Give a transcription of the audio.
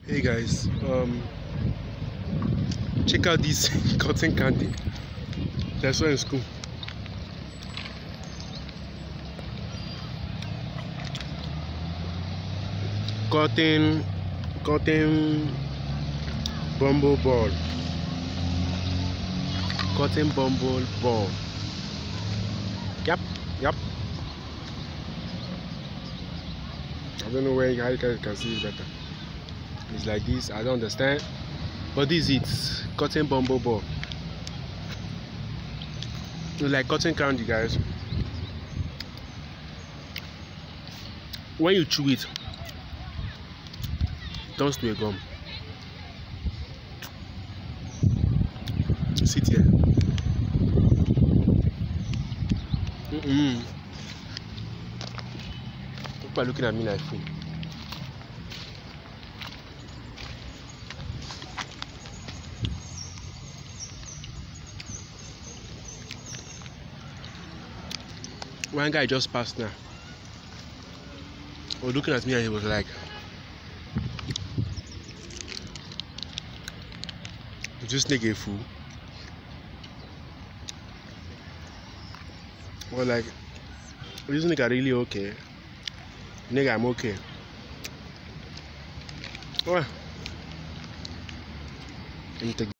Hey guys, check out this cotton candy. That's why in school. Cotton bumble ball. Cotton bumble ball. Yep. I don't know where how you guys can see it better. It's like this. I don't understand. But this is cotton bumble ball. It's like cotton candy, guys. When you chew it, it turns to a gum. Sit here. People are looking at me like fool. One guy just passed now. He was looking at me and he was like, "Is this nigga a fool?" Well, like, "Is this nigga really okay?" Nigga, I'm okay. Well, let me take